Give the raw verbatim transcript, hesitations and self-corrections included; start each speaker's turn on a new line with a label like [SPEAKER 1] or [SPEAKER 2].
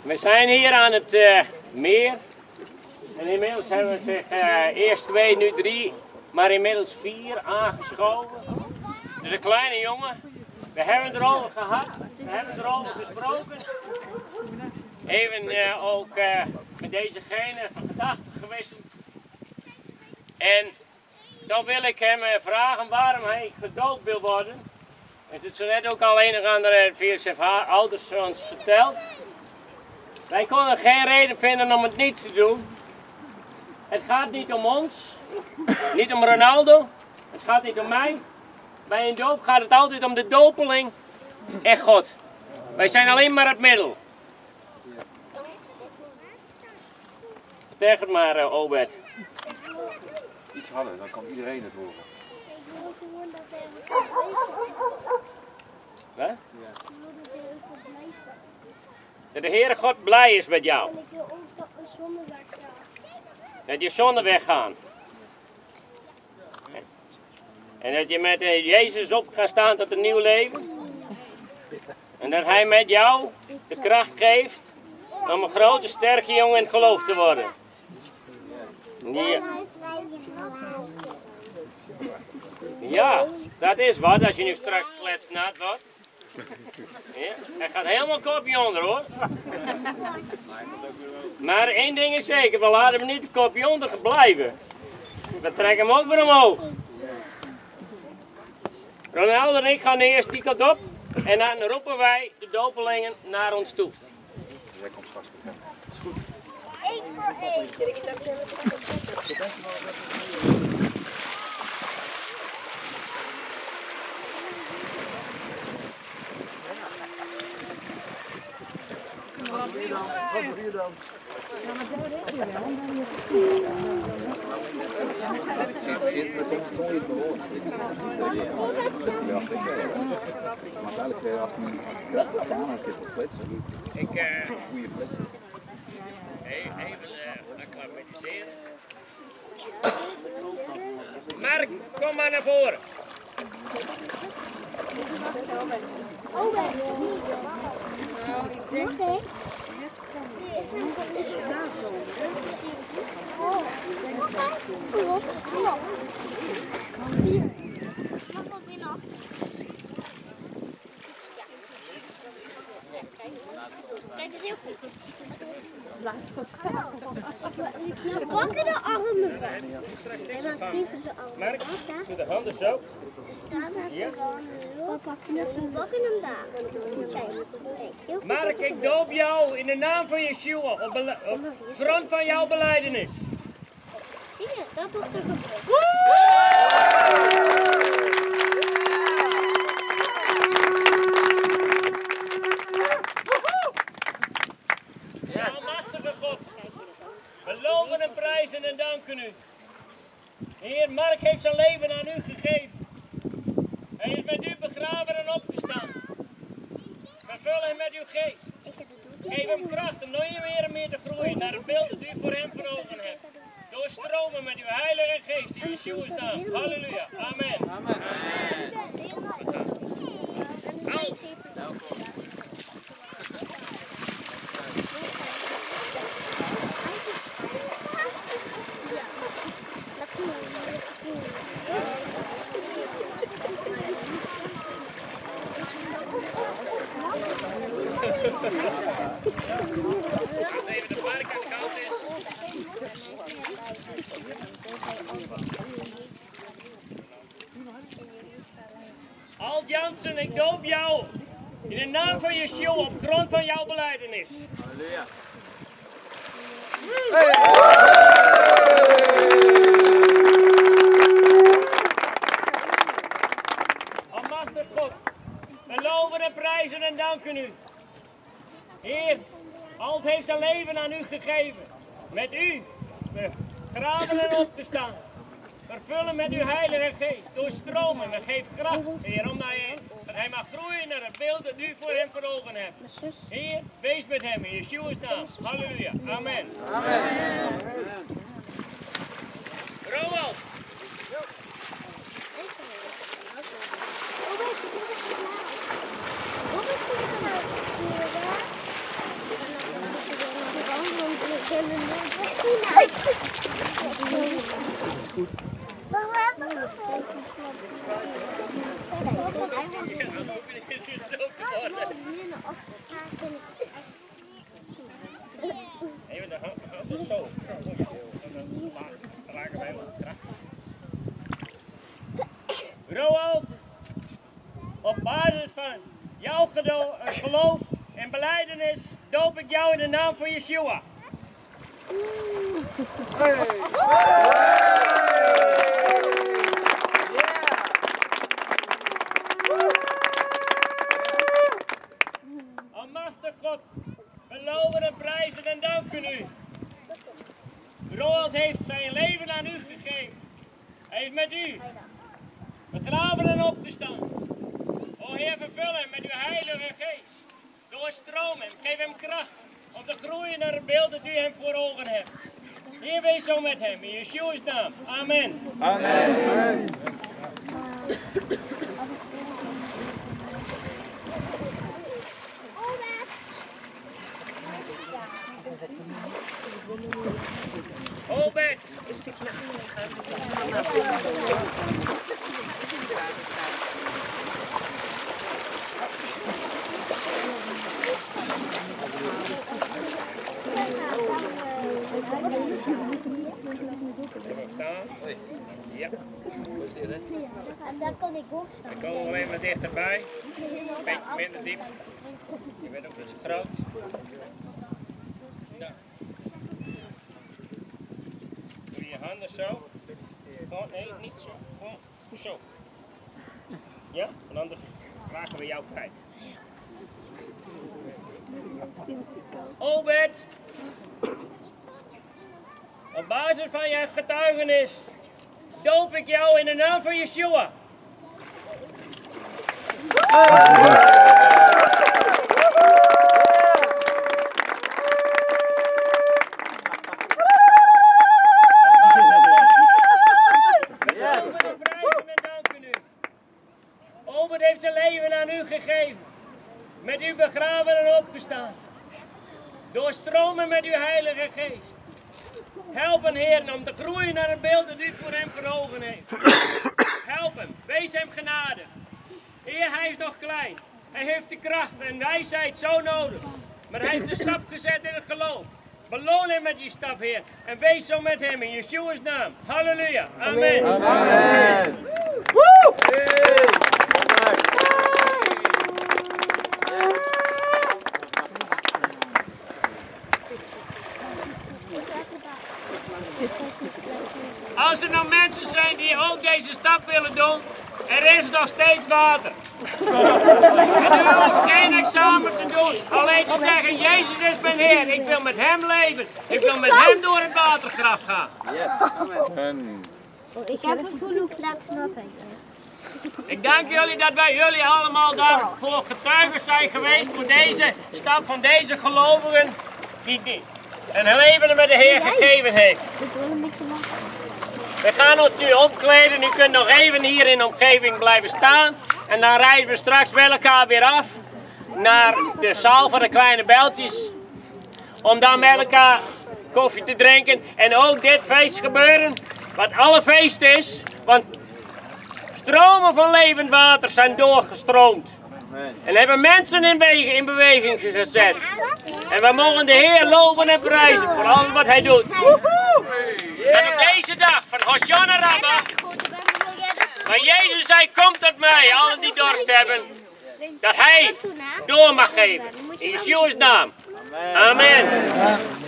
[SPEAKER 1] We zijn hier aan het uh, meer. En inmiddels hebben we zich uh, eerst twee, nu drie, maar inmiddels vier aangeschoven. Dus een kleine jongen. We hebben het erover gehad, we hebben het erover gesproken. Even uh, ook uh, met dezegene van gedachten gewisseld. En dan wil ik hem uh, vragen waarom hij gedoopt wil worden. Het is zo net ook al een of andere via zijn ouders ons verteld. Wij konden geen reden vinden om het niet te doen. Het gaat niet om ons, niet om Ronaldo, het gaat niet om mij. Bij een doop gaat het altijd om de dopeling en God. Wij zijn alleen maar het middel. Zeg het maar, uh, Obed.
[SPEAKER 2] Iets harder, dan kan iedereen het horen.
[SPEAKER 1] Wat? Dat de Heere God blij is met jou. Dat je zonde weggaan. En dat je met Jezus op gaat staan tot een nieuw leven. En dat Hij met jou de kracht geeft om een grote, sterke jongen in het geloof te worden. Ja. Ja, dat is wat als je nu straks kletsnat wordt. Ja, hij gaat helemaal kopje onder hoor. Maar één ding is zeker, we laten hem niet het kopje onder blijven. We trekken hem ook weer omhoog. Ronaldo en ik gaan eerst die kant op en dan roepen wij de dopelingen naar ons toe.
[SPEAKER 2] Jij komt straks met hem. Dat is goed.
[SPEAKER 3] Eén voor één.
[SPEAKER 4] Wat doe je dan? Wat doe je dan? Ja, maar dat weet je wel.
[SPEAKER 2] Maar eigenlijk als men als het krijgt gaan, als je het kletsen.
[SPEAKER 1] Ik uh,
[SPEAKER 2] Goede kletsen.
[SPEAKER 1] even uh, acclimatiseren. Mark, kom maar naar voren.
[SPEAKER 3] Oh, wij hebben niet. Kijk eens heel goed. Je pakken de armen weg. En dan kieven ze allemaal.
[SPEAKER 1] Mark, doe de handen zo.
[SPEAKER 3] Ze staan er gewoon. We pakken hem daar. Kijk,
[SPEAKER 1] Mark, ik doop jou in de naam van Yeshua, op, bele- op grond van jouw belijdenis.
[SPEAKER 3] zie je, dat hoeft te gebeuren.
[SPEAKER 1] Ja, almachtige God, we loven en prijzen en danken u. Heer, Mark heeft zijn leven aan u gegeven. Hij is met u begraven en opgestaan. Vervul hem met uw geest. Geef hem kracht om nog meer en meer te groeien naar het beeld dat u voor hem voor ogen hebt. Doorstromen met uw heilige geest in Yeshua's naam. Halleluja. Amen. Amen. Halt. Even de park als het koud is. Alt Jansen, ik doop jou in de naam van Yeshua op grond van jouw belijdenis.
[SPEAKER 2] Halleluja.
[SPEAKER 1] Almachtig God, we loven en prijzen en danken u. Heer, Alt heeft zijn leven aan u gegeven. Met u, begraven en opgestaan. Vervullen met uw heilige geest, doorstromen en geef kracht, Heer, om naar hem, dat hij mag groeien naar het beeld dat u voor hem voor ogen hebt. Heer, wees met hem in Yeshua's naam. Halleluja. Amen. Amen. Roald. Even de handen zo. Dan raken wij wel kracht. Roald, op basis van jouw geloof en belijdenis doop ik jou in de naam van Yeshua. Almachtig God, we loven en prijzen en danken u. Roald heeft zijn leven aan u gegeven. Hij heeft met u begraven en opgestaan. O Heer, vervul hem met uw heilige geest. Doorstroom hem, geef hem kracht om te groeien naar het beeld dat u hem voor ogen hebt. Heer, wees zo met hem, in Yeshua's naam. Amen.
[SPEAKER 2] Amen.
[SPEAKER 1] Obed. Ja.
[SPEAKER 3] En daar kan ik ook staan.
[SPEAKER 1] Ik kom alleen maar dichterbij. Een beetje minder diep. Je bent ook dus groot. Nou. Doe je handen zo. Gewoon, nee, niet zo. Gewoon zo. Ja? Want anders raken we jou kwijt. Obed! Op basis van je getuigenis doop ik jou in de naam van Yeshua. Obed heeft zijn leven aan u gegeven, met u begraven en opgestaan. Doorstromen met uw heilige geest. Help hem, Heer, om te groeien naar het beeld dat u voor hem voor ogen heeft. Help hem, wees hem genade. Heer, hij is nog klein. Hij heeft de kracht en wijsheid zo nodig. Maar hij heeft een stap gezet in het geloof. Beloon hem met die stap, Heer. En wees zo met hem in Yeshua's naam. Halleluja. Amen.
[SPEAKER 2] Amen. Amen.
[SPEAKER 1] Als er nou mensen zijn die ook deze stap willen doen, er is nog steeds water. En u hoeft geen examen te doen, alleen te zeggen, Jezus is mijn Heer, ik wil met hem leven. Ik wil met hem door het watergraf gaan.
[SPEAKER 3] Ik heb het gevoel hoe plaats nat
[SPEAKER 1] Ik dank jullie dat wij jullie allemaal daarvoor getuigen zijn geweest voor deze stap van deze gelovigen die, die een leven met de Heer gegeven heeft. We gaan ons nu omkleden. U kunt nog even hier in de omgeving blijven staan. En dan rijden we straks bij elkaar weer af naar de zaal van de kleine beltjes. Om dan met elkaar koffie te drinken. En ook dit feest gebeuren, wat alle feest is. Want stromen van levend water zijn doorgestroomd. En hebben mensen in, in beweging gezet. En we mogen de Heer loven en prijzen voor alles wat hij doet. En op deze dag van Hoshana Rabbah, waar Jezus zei, kom tot mij, allen die dorst hebben, dat hij door mag geven. In Yeshua's naam. Amen.